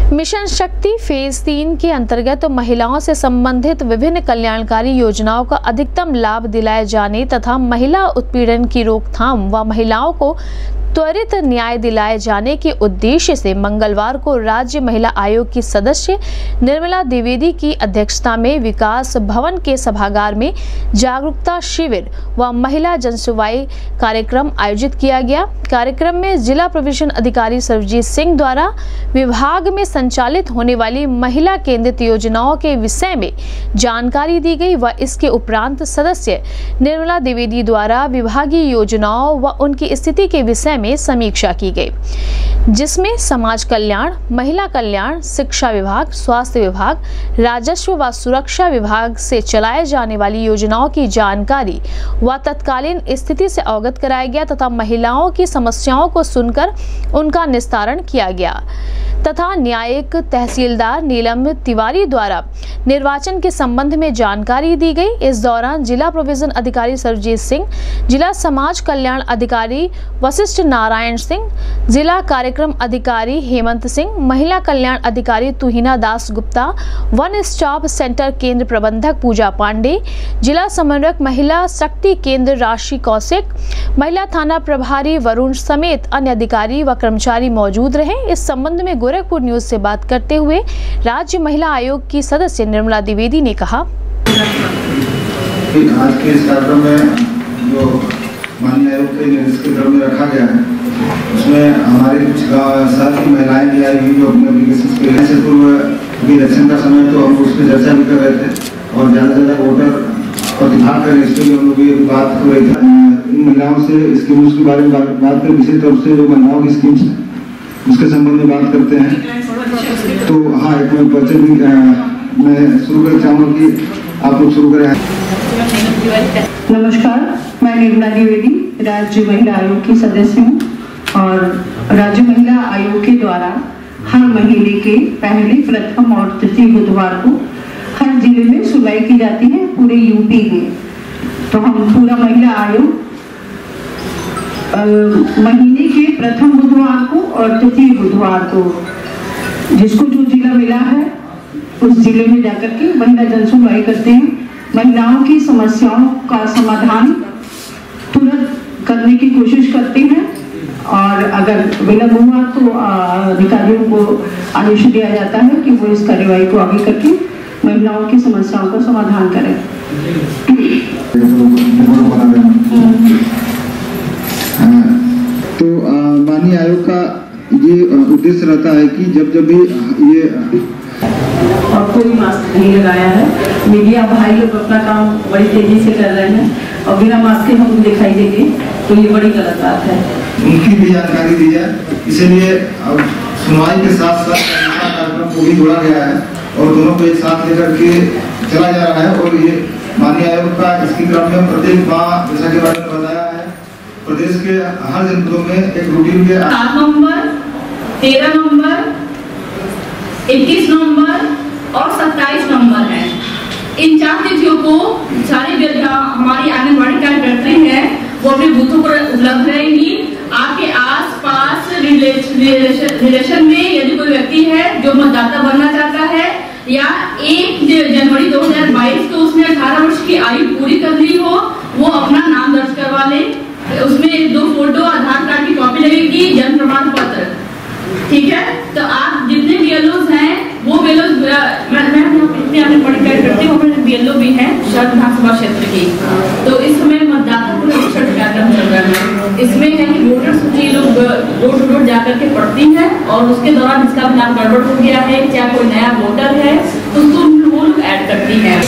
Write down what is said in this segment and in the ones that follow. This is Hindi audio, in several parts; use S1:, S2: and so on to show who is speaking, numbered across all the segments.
S1: मिशन शक्ति फेज 3 के अंतर्गत महिलाओं से संबंधित विभिन्न कल्याणकारी योजनाओं का अधिकतम लाभ दिलाए जाने तथा महिला उत्पीड़न की रोकथाम व महिलाओं को त्वरित न्याय दिलाए जाने के उद्देश्य से मंगलवार को राज्य महिला आयोग की सदस्य निर्मला द्विवेदी की अध्यक्षता में विकास भवन के सभागार में जागरूकता शिविर व महिला जनसुनवाई कार्यक्रम आयोजित किया गया। कार्यक्रम में जिला प्रोविजन अधिकारी सर्वजीत सिंह द्वारा विभाग में संचालित होने वाली महिला केंद्रित योजनाओं के विषय में जानकारी दी गई व इसके उपरांत सदस्य निर्मला द्विवेदी द्वारा विभागीय योजनाओं व उनकी स्थिति के विषय में समीक्षा की गई, जिसमें समाज कल्याण, महिला कल्याण, शिक्षा विभाग, स्वास्थ्य विभाग, राजस्व व सुरक्षा विभाग से चलाए जाने वाली योजनाओं की जानकारी व तत्कालीन स्थिति से अवगत कराया गया तथा महिलाओं की समस्याओं को सुनकर उनका निस्तारण किया गया तथा न्यायिक तहसीलदार नीलम तिवारी द्वारा निर्वाचन के संबंध में जानकारी दी गई। इस दौरान जिला प्रोविजन अधिकारी सर्वजीत सिंह, जिला समाज कल्याण अधिकारी वशिष्ठ नारायण सिंह, जिला कार्यक्रम अधिकारी हेमंत सिंह, महिला कल्याण अधिकारी Tuhina Das Gupta, one stop centre केंद्र प्रबंधक पूजा पांडे, जिला समन्वयक महिला शक्ति केंद्र राशि कौशिक, महिला थाना प्रभारी वरुण समेत अन्य अधिकारी व कर्मचारी मौजूद रहे। इस संबंध में गोरखपुर न्यूज से बात करते हुए राज्य महिला आयोग की सदस्य निर्मला द्विवेदी ने कहा,
S2: आज के इस कार्यक्रम में जो माननीय आयोग के निर्देश में रखा गया है उसमें हमारी कुछ शहर की महिलाएं भी आई हुई जो अपने एप्लीकेशन के से पूर्व इलेक्शन का समय तो हम उस पर चर्चा भी कर रहे थे और ज़्यादा से ज़्यादा वोटर प्रतिभाग करें इस पर हम लोग ये बात हो रही थी। इन महिलाओं से स्कीम्स के बारे में बात करें, विशेष तौर से जो महिलाओं की स्कीम्स उसके संबंध में बात करते हैं। तो हाँ, एक मैं परिचय भी मैं शुरू करना चाहूँगा कि आप लोग शुरू करें।
S3: नमस्कार, मैं निर्मला द्विवेदी राज्य महिला आयोग की सदस्य हूँ और राज्य महिला आयोग के द्वारा हर महीने के पहले, प्रथम और तृतीय बुधवार को हर जिले में सुनवाई की जाती है पूरे यूपी में। तो हम पूरा महिला आयोग महीने के प्रथम बुधवार को और तृतीय बुधवार को जिसको जो जिला मिला है उस जिले में जाकर के महिला जनसुनवाई करते हैं। महिलाओं की समस्याओं का समाधान तुरंत करने की कोशिश करते हैं और अगर विलंब हुआ तो अधिकारियों को आदेश दिया जाता है कि वो इस कार्यवाही को आगे करके महिलाओं की समस्याओं का समाधान करें।
S2: तो माननीय आयोग का ये उद्देश्य रहता है कि जब भी ये
S3: और कोई मास्क नहीं लगाया है। मीडिया भाई लोग अपना काम बड़ी तेजी से कर रहे हैं और बिना मास्क के हम दिखाई देंगे तो ये बड़ी गलत बात है।
S2: उनकी भी जानकारी दी जाए, इसीलिए अब सुनवाई के साथ साथ कार्यक्रम को भी जोड़ा गया है और दोनों को एक साथ लेकर के चला जा रहा है। और ये माननीय आयोग का इसके क्रम में प्रत्येक माह जैसा के बारे में बताया है, प्रदेश के हर जनपदों में एक रूटीन के
S4: 7 नवंबर, 13 नवंबर, 21 नवंबर और 27 नवंबर है। इन 4 तिथियों को सारी हमारी आंगनबाड़ी कार्यकर्त्री हैं वो अपने बूथों पर उपलब्ध रहेंगी। आपके आस-पास रिलेशन में यदि कोई व्यक्ति है जो मतदाता बनना चाहता है या 1 जनवरी 2022 को उसने 18 वर्ष की आयु पूरी कर ली हो, वो अपना नाम दर्ज करवा ले। उसमें 2 फोटो, आधार कार्ड की कॉपी लगेगी, जन्म प्रमाण पत्र, ठीक है। तो आप जितने बीएलओज हैं वो बीएलओज मैं अपने पढ़ करती हूँ, बीएलओ भी हैं शहर विधानसभा क्षेत्र की। तो इस समय मतदाता पुनरीक्षण कार्यक्रम चल रहा है। इसमें है कि वोटर सूची लोग डोर टू डोर जाकर के पढ़ती है और उसके दौरान जिसका भी नाम गड़बड़ हो गया है, चाहे कोई नया वोटर है तो उसको वो लोग ऐड करती है।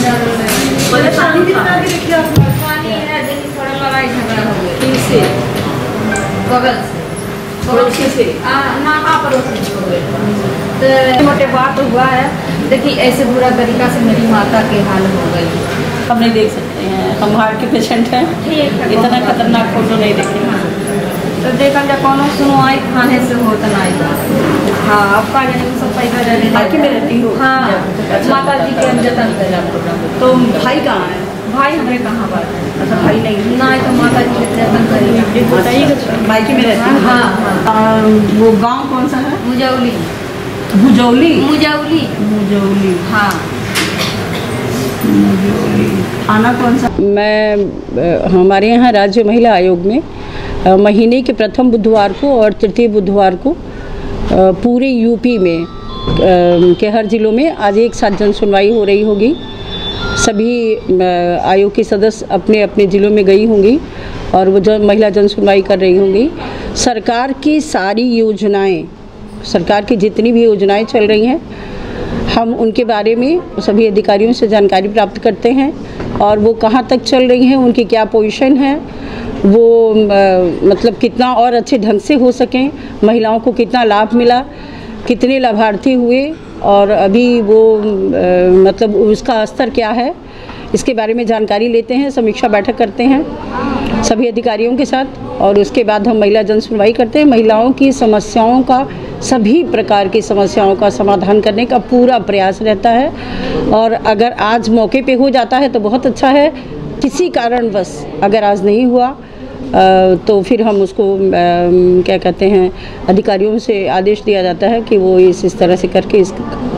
S5: मोटे बात हुआ है, देखिए ऐसे बुरा तरीका से मेरी माता के हाल हो गई।
S6: हम नहीं देख सकते हैं, हम हार्ट के पेशेंट हैं, इतना खतरनाक फोटो नहीं देखेंगे।
S5: तो देखा जा कौन सुनवाई खाने से होता नहीं। हाँ, आपका सब पैसा
S6: बाकी में रहती हूँ।
S5: हाँ, माता जी के जतन करें।
S6: तो भाई कहाँ है?
S5: भाई हमें कहाँ पर?
S6: अच्छा, भाई नहीं
S5: ना तो माता जी के जतन करें।
S6: बताइए, बाइक में रहती हूँ।
S5: हाँ,
S6: वो गाँव कौन सा है?
S5: मुजौली।
S6: मुजौली
S5: मुजौली हाँ।
S6: थाना कौन सा?
S7: मैं हमारे यहाँ राज्य महिला आयोग में महीने के प्रथम बुधवार को और तृतीय बुधवार को पूरे यूपी में के हर जिलों में आज एक साथ जन सुनवाई हो रही होगी। सभी आयोग के सदस्य अपने अपने ज़िलों में गई होंगी और वो महिला जन सुनवाई कर रही होंगी। सरकार की सारी योजनाएं, सरकार की जितनी भी योजनाएं चल रही हैं, हम उनके बारे में सभी अधिकारियों से जानकारी प्राप्त करते हैं और वो कहाँ तक चल रही हैं, उनकी क्या पोजीशन है, वो मतलब कितना और अच्छे ढंग से हो सकें, महिलाओं को कितना लाभ मिला, कितने लाभार्थी हुए और अभी वो मतलब उसका स्तर क्या है, इसके बारे में जानकारी लेते हैं। समीक्षा बैठक करते हैं सभी अधिकारियों के साथ और उसके बाद हम महिला जन सुनवाई करते हैं। महिलाओं की समस्याओं का, सभी प्रकार की समस्याओं का समाधान करने का पूरा प्रयास रहता है और अगर आज मौके पे हो जाता है तो बहुत अच्छा है। किसी कारणवश अगर आज नहीं हुआ तो फिर हम उसको क्या कहते हैं, अधिकारियों से आदेश दिया जाता है कि वो इस तरह से करके इस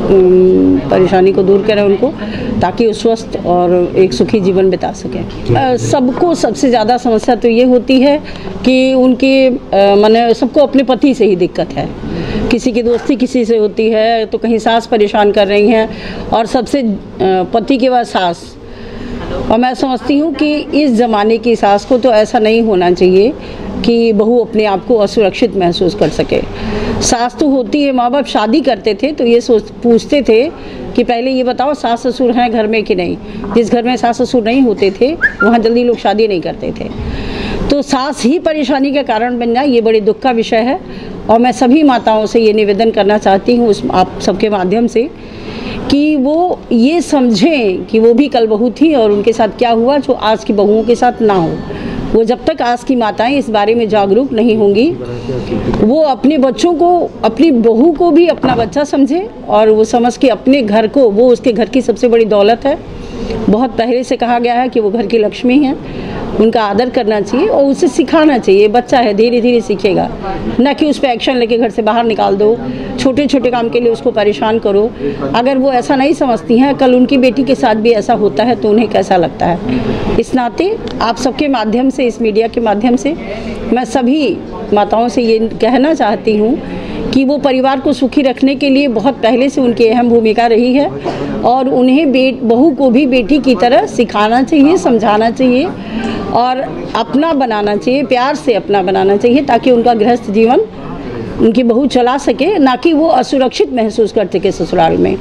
S7: परेशानी को दूर करें उनको, ताकि वो स्वस्थ और एक सुखी जीवन बिता सकें। सबको सबसे ज़्यादा समस्या तो ये होती है कि उनके माने सबको अपने पति से ही दिक्कत है। किसी की दोस्ती किसी से होती है तो कहीं सास परेशान कर रही हैं और सबसे पति के बाद सास। और मैं समझती हूँ कि इस ज़माने की सास को तो ऐसा नहीं होना चाहिए कि बहू अपने आप को असुरक्षित महसूस कर सके। सास तो होती है, माँ बाप शादी करते थे तो ये पूछते थे कि पहले ये बताओ सास ससुर हैं घर में कि नहीं। जिस घर में सास ससुर नहीं होते थे वहाँ जल्दी लोग शादी नहीं करते थे। तो सास ही परेशानी का कारण बन जाए, ये बड़े दुख का विषय है। और मैं सभी माताओं से ये निवेदन करना चाहती हूँ आप सबके माध्यम से कि वो ये समझें कि वो भी कल बहू थी और उनके साथ क्या हुआ जो आज की बहुओं के साथ ना हो। वो जब तक आज की माताएं इस बारे में जागरूक नहीं होंगी, वो अपने बच्चों को, अपनी बहू को भी अपना बच्चा समझे और वो समझ के अपने घर को, वो उसके घर की सबसे बड़ी दौलत है। बहुत पहले से कहा गया है कि वो घर की लक्ष्मी है, उनका आदर करना चाहिए और उसे सिखाना चाहिए। बच्चा है, धीरे धीरे सीखेगा, ना कि उस पर एक्शन लेके घर से बाहर निकाल दो, छोटे छोटे काम के लिए उसको परेशान करो। अगर वो ऐसा नहीं समझती हैं, कल उनकी बेटी के साथ भी ऐसा होता है तो उन्हें कैसा लगता है। इस नाते आप सबके माध्यम से, इस मीडिया के माध्यम से मैं सभी माताओं से ये कहना चाहती हूँ कि वो परिवार को सुखी रखने के लिए बहुत पहले से उनकी अहम भूमिका रही है और उन्हें बहू को भी बेटी की तरह सिखाना चाहिए, समझाना चाहिए और अपना बनाना चाहिए, प्यार से अपना बनाना चाहिए, ताकि उनका गृहस्थ जीवन उनकी बहू चला सके, ना कि वो असुरक्षित महसूस कर सके ससुराल में।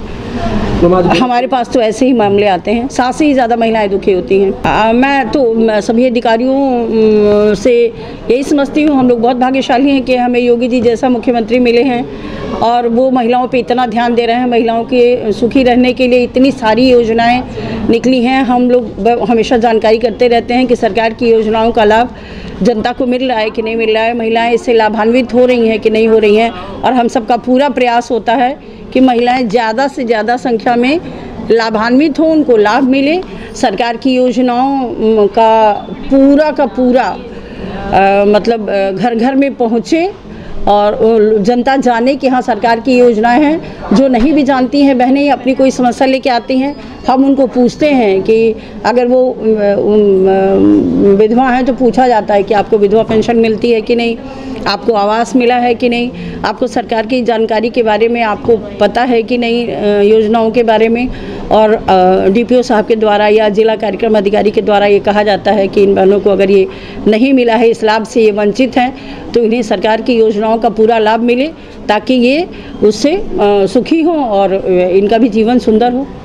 S7: हमारे पास तो ऐसे ही मामले आते हैं, सास से ही ज़्यादा महिलाएं दुखी होती हैं। मैं तो सभी अधिकारियों से यही समझती हूँ, हम लोग बहुत भाग्यशाली हैं कि हमें योगी जी जैसा मुख्यमंत्री मिले हैं और वो महिलाओं पे इतना ध्यान दे रहे हैं। महिलाओं के सुखी रहने के लिए इतनी सारी योजनाएं निकली हैं। हम लोग हमेशा जानकारी करते रहते हैं कि सरकार की योजनाओं का लाभ जनता को मिल रहा है कि नहीं मिल रहा है, महिलाएं इससे लाभान्वित हो रही हैं कि नहीं हो रही हैं। और हम सबका पूरा प्रयास होता है कि महिलाएं ज़्यादा से ज़्यादा संख्या में लाभान्वित हों, उनको लाभ मिले, सरकार की योजनाओं का पूरा मतलब घर घर में पहुँचे और जनता जाने कि हाँ सरकार की योजनाएं हैं। जो नहीं भी जानती हैं बहनें अपनी कोई समस्या लेके आती हैं, हम उनको पूछते हैं कि अगर वो विधवा हैं तो पूछा जाता है कि आपको विधवा पेंशन मिलती है कि नहीं, आपको आवास मिला है कि नहीं, आपको सरकार की जानकारी के बारे में आपको पता है कि नहीं, योजनाओं के बारे में। और डीपीओ साहब के द्वारा या जिला कार्यक्रम अधिकारी के द्वारा ये कहा जाता है कि इन बहनों को अगर ये नहीं मिला है, इस लाभ से ये वंचित हैं, तो इन्हें सरकार की योजनाओं का पूरा लाभ मिले ताकि ये उससे सुखी हों और इनका भी जीवन सुंदर हो।